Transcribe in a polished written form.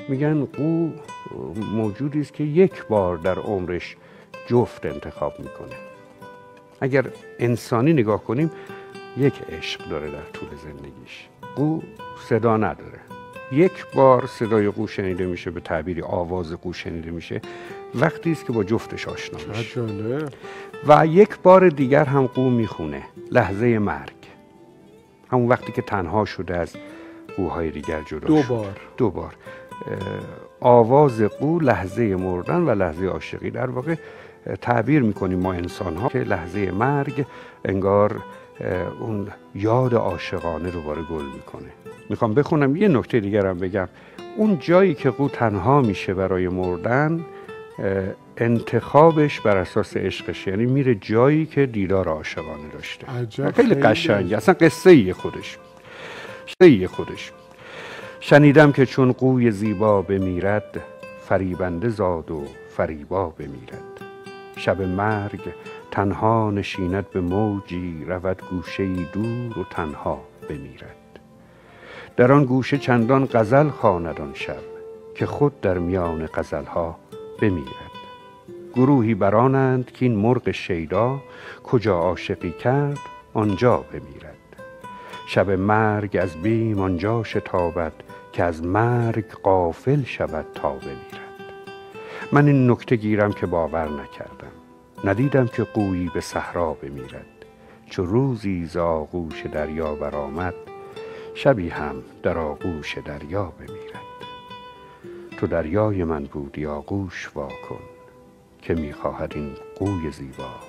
میگن قو موجودی است که یک بار در عمرش جفت انتخاب میکنه. اگر انسانی نگاه کنیم یک عشق داره در طول زندگیش. قو صدا نداره. یک بار صدای قو شنیده میشه، به تعبیری آواز قو شنیده میشه وقتی است که با جفتش آشنا میشه. و یک بار دیگر هم قو میخونه، لحظه مرگ، همون وقتی که تنها شده از قوهای دیگر جدا شد. دو بار آواز قو، لحظه مردن و لحظه عاشقی. در واقع تعبیر میکنیم ما انسان ها که لحظه مرگ انگار اون یاد عاشقانه رو باره گل میکنه. میخوام بخونم یه نکته دیگر هم بگم. اون جایی که قو تنها میشه برای مردن، انتخابش بر اساس عشقش، یعنی میره جایی که دیدار عاشقانه داشته. خیلی قشنگه، اصلا قصه خودش. شنیدم که چون قوی زیبا بمیرد، فریبنده زاد و فریبا بمیرد. شب مرگ تنها نشیند به موجی، رود گوشه‌ای دور و تنها بمیرد. در آن گوشه چندان غزل خواند آن شب، که خود در میان غزلها بمیرد. گروهی برانند که این مرغ شیدا، کجا عاشقی کرد آنجا بمیرد. شب مرگ از بیم آنجا شتابد، که از مرگ غافل شود تا بمیرد. من این نکته گیرم که باور نکردم، ندیدم که قویی به صحرا بمیرد. چو روزی ز آغوش دریا برآمد، شبی هم در آغوش دریا بمیرد. تو دریای من بودی آغوش واکن، که میخواهد این قوی زیبا